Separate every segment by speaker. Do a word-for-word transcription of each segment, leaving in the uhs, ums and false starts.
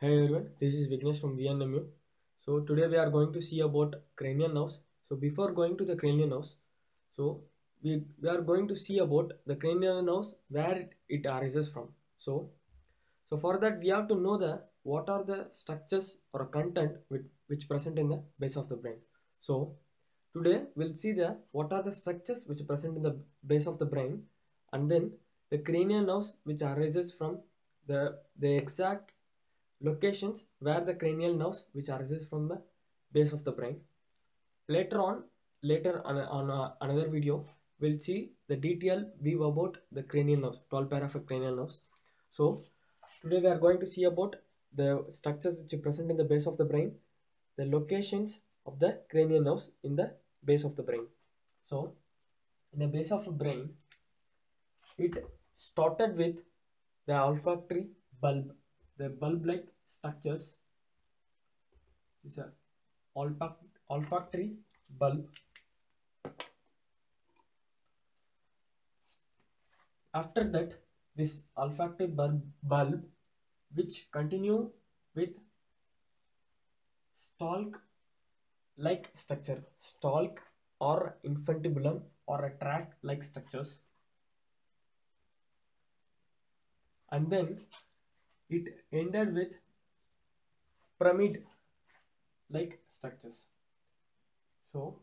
Speaker 1: Hey everyone, this is Vignesh from V I I I. So today we are going to see about cranial nerves. So before going to the cranial nerves, so we, we are going to see about the cranial nerves where it, it arises from. So so for that we have to know the what are the structures or content which, which present in the base of the brain. So today we'll see the what are the structures which are present in the base of the brain, and then the cranial nerves which arises from the the exact locations where the cranial nerves which arises from the base of the brain. Later on, later on, on uh, another video, we'll see the detailed view about the cranial nerves, twelve pair of cranial nerves. So today we are going to see about the structures which are present in the base of the brain, the locations of the cranial nerves in the base of the brain. So in the base of the brain, it started with the olfactory bulb, the bulb-like structures. These are olfactory bulb. After that, this olfactory bulb, bulb which continue with stalk-like structure, stalk or infundibulum or a tract-like structures, and then it ended with pyramid-like structures. So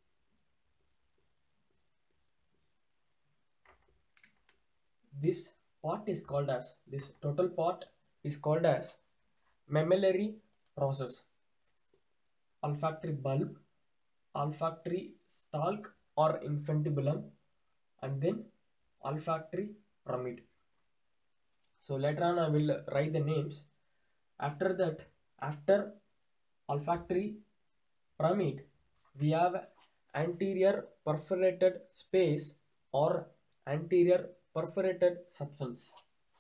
Speaker 1: this part is called as, this total part is called as mammillary process. Olfactory bulb, olfactory stalk or infundibulum, and then olfactory pyramid. So later on I will write the names. After that, after olfactory pyramid, we have anterior perforated space or anterior perforated substance,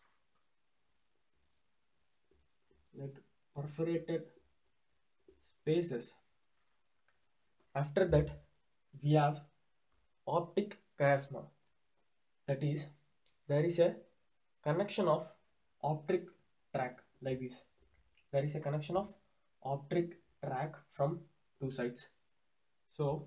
Speaker 1: like perforated spaces. After that, we have optic chiasma, that is, there is a connection of optic track like this. There is a connection of optic track from two sides. So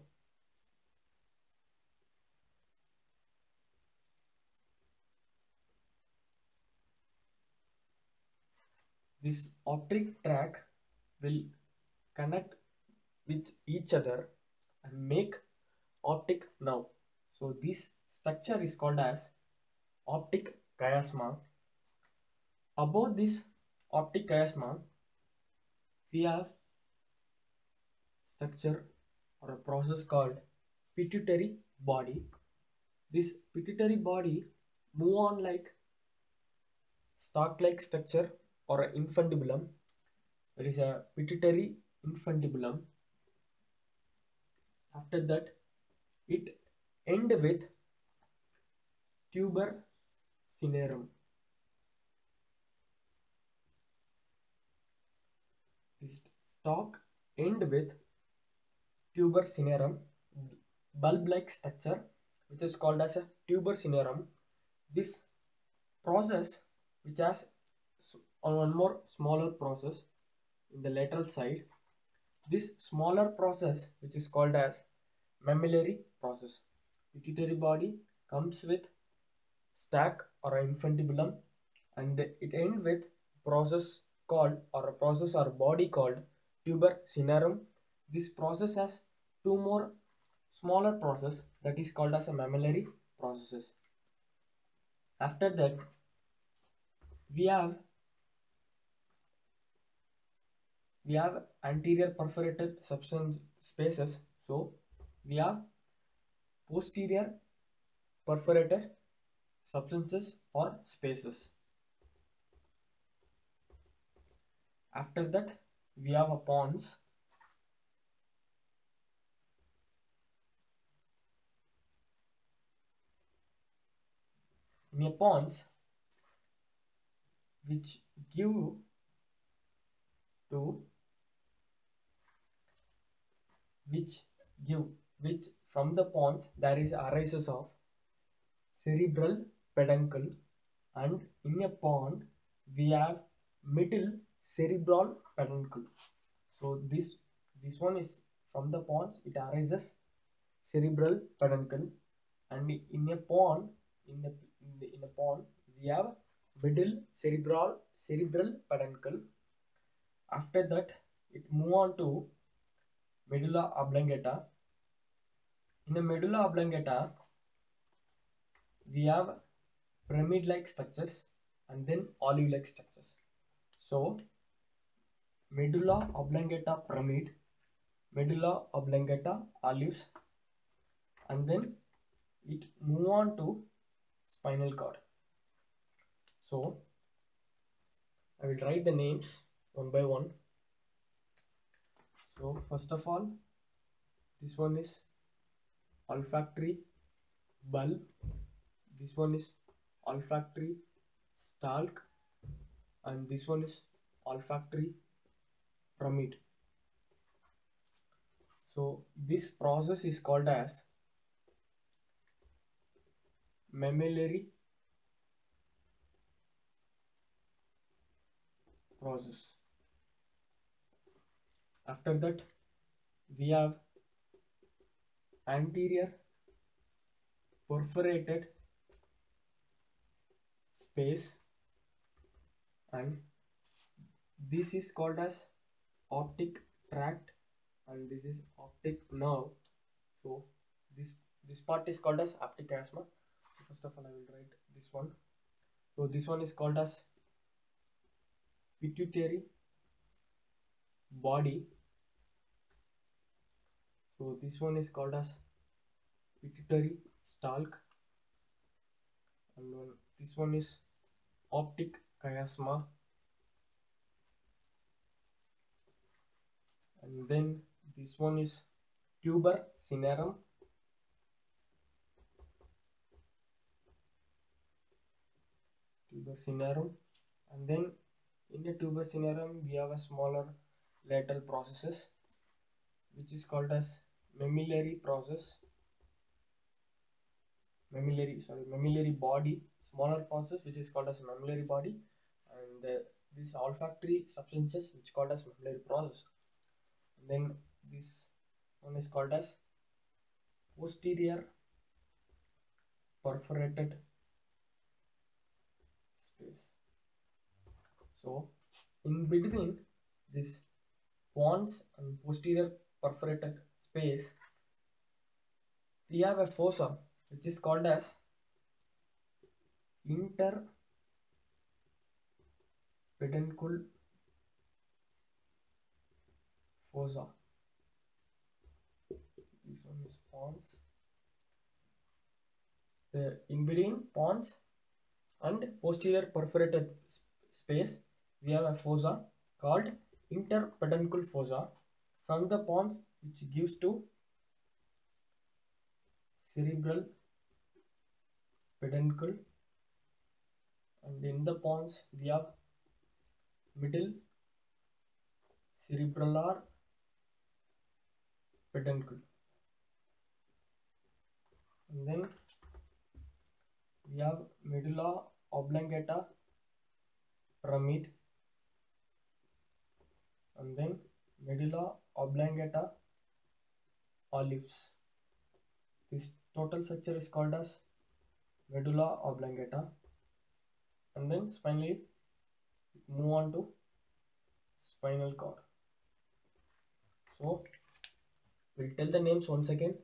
Speaker 1: this optic track will connect with each other and make optic nerve. So this structure is called as optic chiasma. Above this optic chiasma, we have structure or a process called pituitary body. This pituitary body move on like stalk-like structure or an infundibulum. There is a pituitary infundibulum. After that, it end with tuber cinerum. This stalk end with tuber cinerum, bulb-like structure, which is called as a tuber cinerum. This process, which has one more smaller process in the lateral side, this smaller process, which is called as mammillary process. Pituitary body comes with stack or infundibulum, and it ends with process called or a process or body called tuber cinerum. This process has two more smaller process that is called as a mammillary processes. After that, we have we have anterior perforated substance spaces. So we have posterior perforated substances or spaces. After that, we have a pons. In a pons, which give to which give which from the pons there is arises of cerebral peduncle, and in a pond we have middle cerebral peduncle. So this this one is from the pons, it arises cerebral peduncle, and in a pon in a in, the, in a pon we have middle cerebral cerebral peduncle. After that, it move on to medulla oblongata. In the medulla oblongata, we have pyramid-like structures and then olive-like structures. So, medulla oblongata pyramid, medulla oblongata olives, and then it move on to spinal cord. So, I will write the names one by one. So, first of all, this one is olfactory bulb, this one is olfactory stalk, and this one is olfactory pyramid. So this process is called as mammillary process. After that, we have anterior perforated space, and this is called as optic tract, and this is optic nerve. So this this part is called as optic chiasma. First of all, I will write this one. So this one is called as pituitary body. So this one is called as pituitary stalk, and then this one is optic chiasma, and then this one is tuber cinerum, tuber cinerum, and then in the tuber cinerum we have a smaller lateral processes which is called as mammillary process, mammillary sorry mammillary body, smaller process which is called as mammillary body, and uh, these olfactory substances which called as mammillary process. And then this one is called as posterior perforated space. So in between this pons and posterior perforated space, we have a fossa which is called as interpeduncle fossa. This one is pons. The in between pons and posterior perforated space, we have a fossa called interpeduncle fossa. From the pons, which gives to cerebral peduncle, and in the pons we have middle cerebellar peduncle, and then we have medulla oblongata pyramid, and then medulla oblongata olives. This total structure is called as medulla oblongata, and then finally move on to spinal cord. So we'll tell the names once again.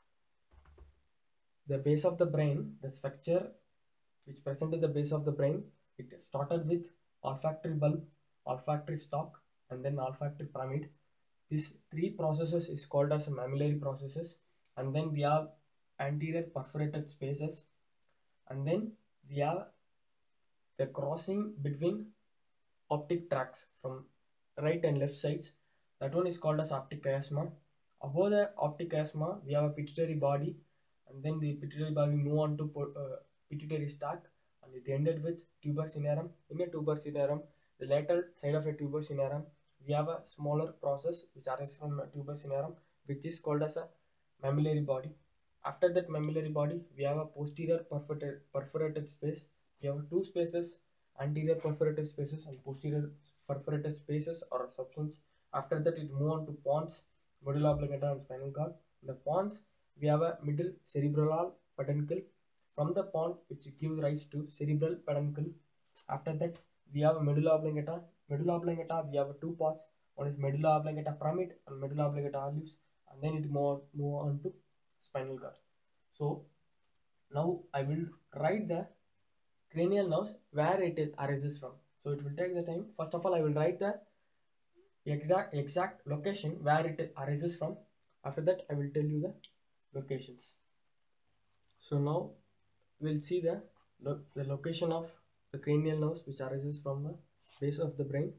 Speaker 1: The base of the brain, the structure which present at the base of the brain, it started with olfactory bulb, olfactory stalk, and then olfactory pyramid. These three processes is called as mammillary processes, and then we have anterior perforated spaces, and then we have the crossing between optic tracts from right and left sides. That one is called as optic chiasma. Above the optic chiasma, we have a pituitary body, and then the pituitary body move on to uh, pituitary stalk, and it ended with tuber cinerum. In a tuber cinerum, the lateral side of a tuber cinerum, we have a smaller process which arises from a tuber cinerum, which is called as a mammillary body. After that mammillary body, we have a posterior perforated, perforated space. We have two spaces, anterior perforated spaces and posterior perforated spaces or substance. After that, it move on to pons, medulla oblongata, and spinal cord. In the pons, we have a middle cerebral peduncle. From the pons, which gives rise to cerebral peduncle. After that, we have a medulla oblongata. Medulla oblongata, we have two parts. One is medulla oblongata pyramid and medulla oblongata alveolus, and then it move, move on to spinal cord. So now I will write the cranial nerves where it is arises from. So it will take the time. First of all, I will write the exact exact location where it arises from. After that, I will tell you the locations. So now we'll see the lo the location of the cranial nerves which arises from the base of the brain.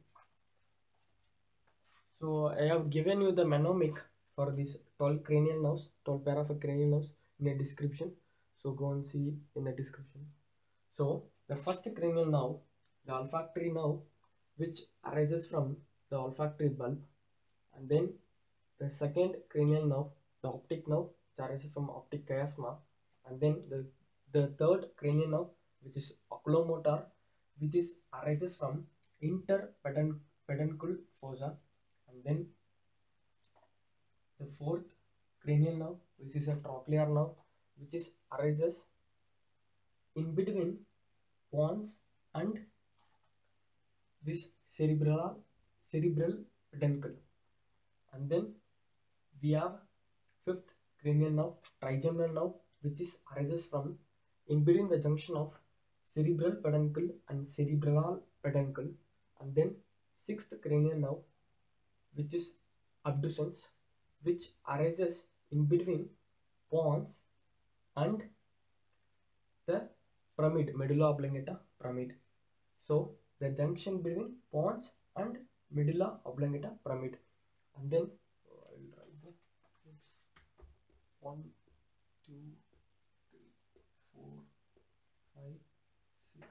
Speaker 1: So I have given you the mnemonic for these twelve cranial nerves, twelve pair of cranial nerves in a description. So go and see in the description. So the first cranial nerve, the olfactory nerve, which arises from the olfactory bulb, and then the second cranial nerve, the optic nerve, which arises from optic chiasma, and then the the third cranial nerve, which is oculomotor, which is arises from interpeduncle fossa, and then the fourth cranial nerve, which is a trochlear nerve, which is arises in between pons and this cerebral cerebral peduncle. And then we have fifth cranial nerve, trigeminal nerve, which is arises from in between the junction of cerebral peduncle and cerebral peduncle. And then sixth cranial nerve, which is abducens, which arises in between pons and the pyramid, medulla oblongata pyramid. So the junction between pons and medulla oblongata pyramid. And then oh, I will write the one, two, three, four, five, six,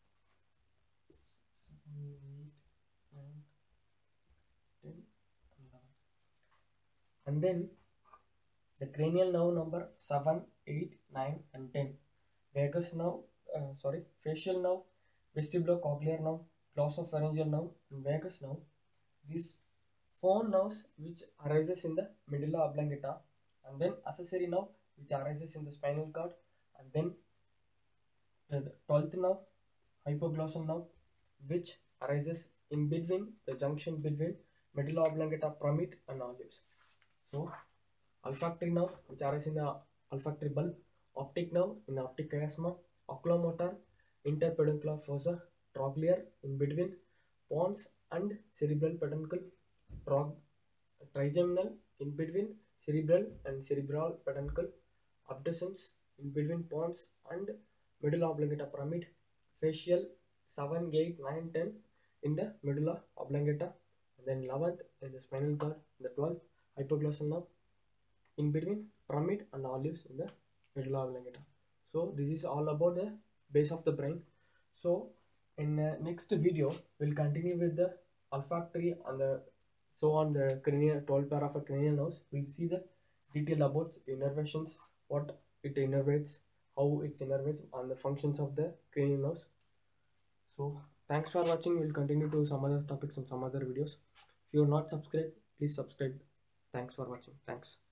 Speaker 1: seven, eight, nine, ten, eleven. And then the cranial nerve number seven, eight, nine, and ten. Vagus nerve, uh, sorry, facial nerve, vestibulocochlear nerve, glossopharyngeal nerve, and vagus nerve. These four nerves which arises in the medulla oblongata, and then accessory nerve which arises in the spinal cord, and then the twelfth nerve, hypoglossal nerve, which arises in between the junction between medulla oblongata pyramid and alveolus. So olfactory nerve which arises in the olfactory bulb, optic nerve in the optic chiasma, oculomotor, interpeduncular fossa, trochlear in between pons and cerebral peduncle, trigeminal in between cerebral and cerebral peduncle, abducens in between pons and medulla oblongata pyramid, facial seven, eight, nine, ten in the medulla oblongata, and then eleventh in the spinal cord, the twelfth hypoglossal nerve in between pyramid and alveolus in the medulla oblongata. So this is all about the base of the brain. So in the next video we'll continue with the olfactory and the so on the cranial twelve pair of cranial nerves. We'll see the detail about innervations, what it innervates, how it innervates, and the functions of the cranial nerves. So thanks for watching. We'll continue to some other topics and some other videos. If you are not subscribed, please subscribe. Thanks for watching. Thanks.